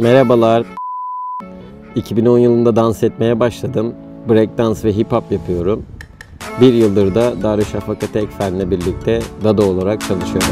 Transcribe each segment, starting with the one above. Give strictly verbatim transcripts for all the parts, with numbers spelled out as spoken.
Merhabalar. iki bin on yılında dans etmeye başladım. Breakdance ve hip hop yapıyorum. Bir yıldır da Darüşşafaka Tekfen'le birlikte Dado olarak çalışıyorum.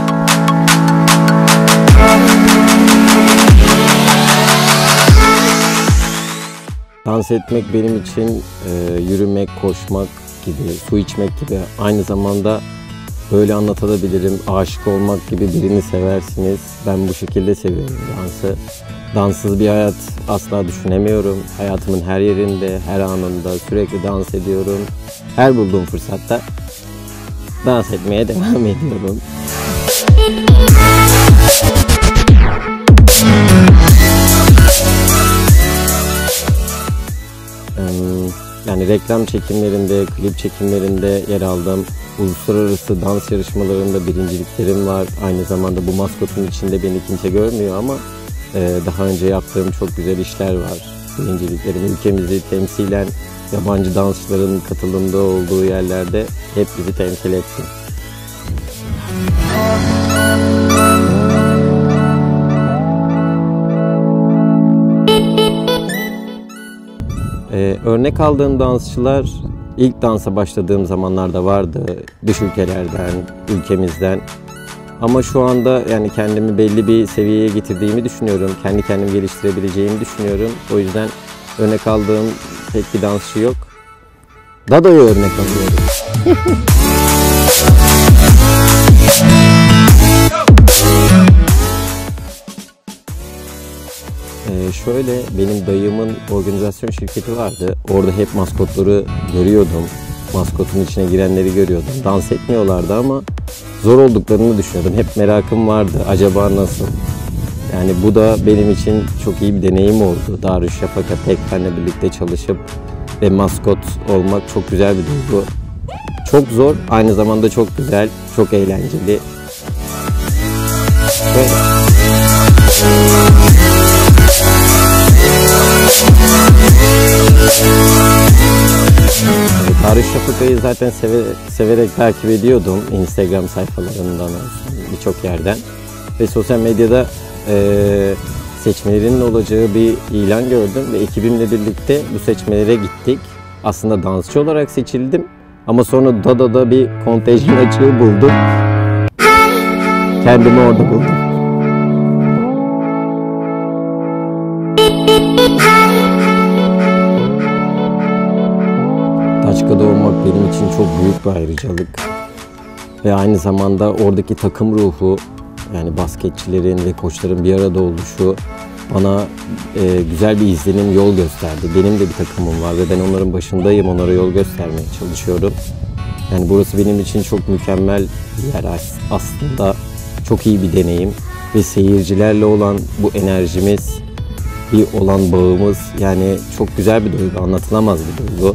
Dans etmek benim için e, yürümek, koşmak gibi, su içmek gibi, aynı zamanda böyle anlatabilirim, aşık olmak gibi birini seversiniz. Ben bu şekilde seviyorum dansı. Danssız bir hayat asla düşünemiyorum. Hayatımın her yerinde, her anında sürekli dans ediyorum. Her bulduğum fırsatta dans etmeye devam ediyorum. Yani reklam çekimlerinde, klip çekimlerinde yer aldım. Uluslararası dans yarışmalarında birinciliklerim var. Aynı zamanda bu maskotun içinde beni kimse görmüyor ama daha önce yaptığım çok güzel işler var. Birinciliklerim ülkemizi temsilen yabancı dansçıların katılımda olduğu yerlerde hep bizi temsil etti. Ee, örnek aldığım dansçılar ilk dansa başladığım zamanlarda vardı. Dış ülkelerden, ülkemizden. Ama şu anda yani kendimi belli bir seviyeye getirdiğimi düşünüyorum. Kendi kendimi geliştirebileceğimi düşünüyorum. O yüzden örnek aldığım pek bir dansçı yok. Dado'yu örnek alıyorum. Ee, şöyle, benim dayımın organizasyon şirketi vardı. Orada hep maskotları görüyordum. Maskotun içine girenleri görüyordum. Dans etmiyorlardı ama zor olduklarını düşünüyordum. Hep merakım vardı. Acaba nasıl? Yani bu da benim için çok iyi bir deneyim oldu. Darüşşafaka Tekfen'le birlikte çalışıp ve maskot olmak çok güzel bir duygu. Çok zor, aynı zamanda çok güzel, çok eğlenceli. Ve Darüşşafaka'yı zaten seve, severek takip ediyordum. Instagram sayfalarından olsun, birçok yerden. Ve sosyal medyada e, seçmelerin olacağı bir ilan gördüm ve ekibimle birlikte bu seçmelere gittik. Aslında dansçı olarak seçildim ama sonra Dado'da bir kontenjan açığı buldum. Kendimi orada buldum. Taçka'da olmak benim için çok büyük bir ayrıcalık. Ve aynı zamanda oradaki takım ruhu, yani basketçilerin ve koçların bir arada oluşu bana e, güzel bir izlenim, yol gösterdi. Benim de bir takımım var ve ben onların başındayım, onlara yol göstermeye çalışıyorum. Yani burası benim için çok mükemmel bir yer aslında. Çok iyi bir deneyim ve seyircilerle olan bu enerjimiz, bir olan bağımız, yani çok güzel bir duygu, anlatılamaz bir duygu.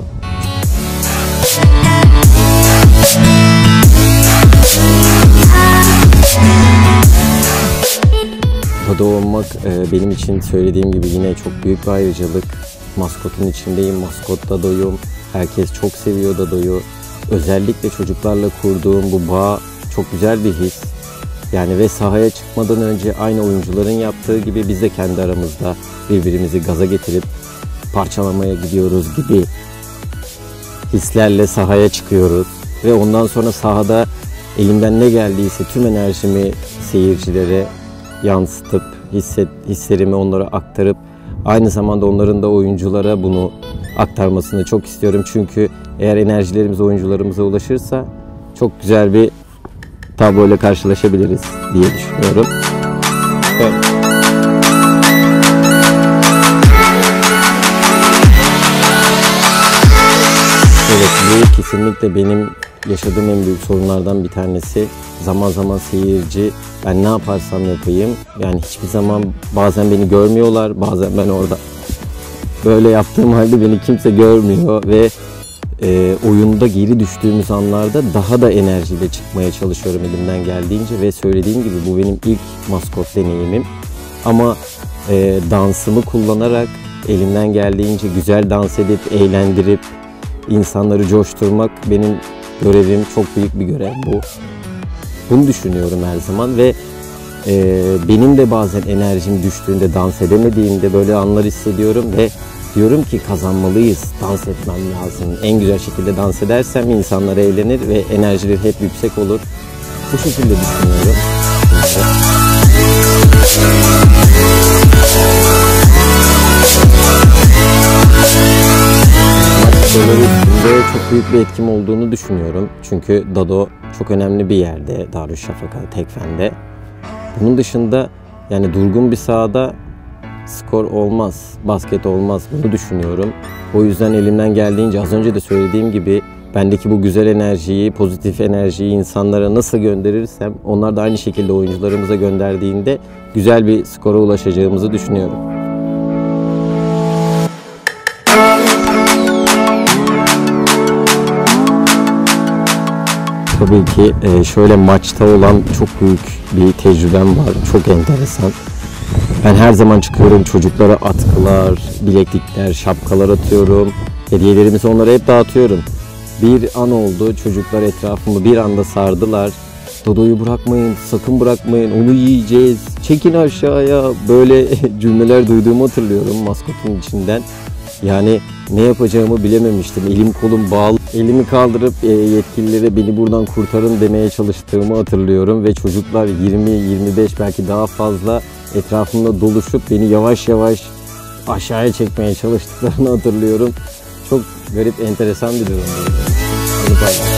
Dado olmak e, benim için söylediğim gibi yine çok büyük bir ayrıcalık. Maskotun içindeyim, maskot Dado'yum. Herkes çok seviyor Dado'yu. Özellikle çocuklarla kurduğum bu bağ çok güzel bir his. Yani ve sahaya çıkmadan önce aynı oyuncuların yaptığı gibi biz de kendi aramızda birbirimizi gaza getirip parçalamaya gidiyoruz gibi hislerle sahaya çıkıyoruz. Ve ondan sonra sahada elimden ne geldiyse tüm enerjimi seyircilere yansıtıp, hisset, hislerimi onlara aktarıp aynı zamanda onların da oyunculara bunu aktarmasını çok istiyorum. Çünkü eğer enerjilerimiz oyuncularımıza ulaşırsa çok güzel bir tabloyla karşılaşabiliriz diye düşünüyorum. Evet. Evet, bu kesinlikle benim yaşadığım en büyük sorunlardan bir tanesi. Zaman zaman seyirci, ben ne yaparsam yapayım, yani hiçbir zaman, bazen beni görmüyorlar, bazen ben orada böyle yaptığım halde beni kimse görmüyor ve e, oyunda geri düştüğümüz anlarda daha da enerjiyle çıkmaya çalışıyorum elimden geldiğince ve söylediğim gibi bu benim ilk maskot deneyimim. Ama e, dansımı kullanarak elimden geldiğince güzel dans edip, eğlendirip insanları coşturmak benim görevim, çok büyük bir görev bu. Bunu düşünüyorum her zaman ve e, benim de bazen enerjim düştüğünde, dans edemediğimde böyle anlar hissediyorum ve diyorum ki kazanmalıyız, dans etmem lazım. En güzel şekilde dans edersem insanlar eğlenir ve enerjileri hep yüksek olur. Bu şekilde düşünüyorum. Maçları üstünde çok büyük bir etkim olduğunu düşünüyorum. Çünkü Dado çok önemli bir yerde, Darüşşafaka Tekfen'de. Bunun dışında yani durgun bir sahada skor olmaz, basket olmaz, bunu düşünüyorum. O yüzden elimden geldiğince, az önce de söylediğim gibi, bendeki bu güzel enerjiyi, pozitif enerjiyi insanlara nasıl gönderirsem, onlar da aynı şekilde oyuncularımıza gönderdiğinde güzel bir skora ulaşacağımızı düşünüyorum. Tabii ki şöyle maçta olan çok büyük bir tecrübem var, çok enteresan. Ben her zaman çıkıyorum, çocuklara atkılar, bileklikler, şapkalar atıyorum. Hediyelerimizi onlara hep dağıtıyorum. Bir an oldu, çocuklar etrafımı bir anda sardılar. Dodo'yu bırakmayın, sakın bırakmayın, onu yiyeceğiz, çekin aşağıya. Böyle cümleler duyduğumu hatırlıyorum maskotun içinden. Yani ne yapacağımı bilememiştim. Elim kolum bağlı. Elimi kaldırıp yetkililere beni buradan kurtarın demeye çalıştığımı hatırlıyorum. Ve çocuklar yirmi yirmi beş belki daha fazla etrafımda doluşup beni yavaş yavaş aşağıya çekmeye çalıştıklarını hatırlıyorum. Çok garip, enteresan bir durum. Onu paylaşıyorum.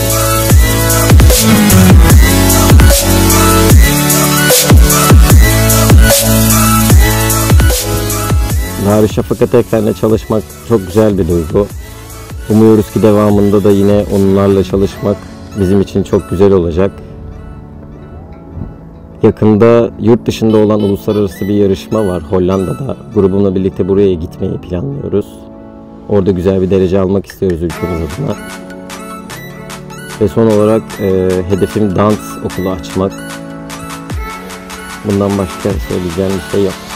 Darüşşafaka Tekfen'le çalışmak çok güzel bir duygu. Umuyoruz ki devamında da yine onlarla çalışmak bizim için çok güzel olacak. Yakında yurt dışında olan uluslararası bir yarışma var Hollanda'da. Grubumla birlikte buraya gitmeyi planlıyoruz. Orada güzel bir derece almak istiyoruz ülkemiz adına. Ve son olarak e, hedefim dans okulu açmak. Bundan başka söyleyeceğim bir şey yok.